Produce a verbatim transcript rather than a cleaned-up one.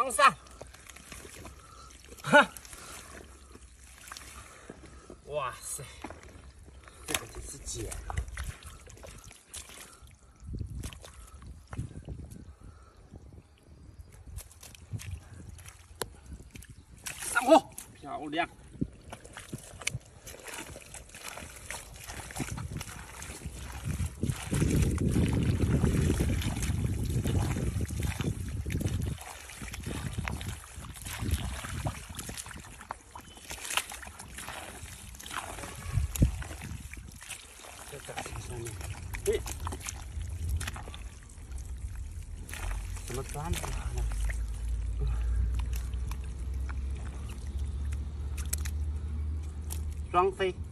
双上，哈，哇塞，这个就是捡了。上货，漂亮。 嘿，怎么钻出来了？双飞。